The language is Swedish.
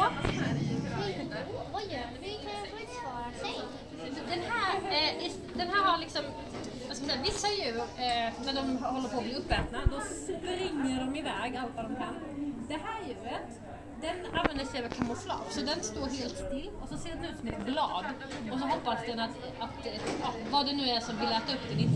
Vad gör vi? Kan jag få ett svar? Säg. Den här har liksom, vad ska man säga, vissa djur när de håller på att bli uppätna, då springer de iväg allt vad de kan. Det här djuret, den använder sig av kamouflage, så den står helt still och så ser den ut som ett blad och så hoppas den att vad det nu är som vill äta upp den inte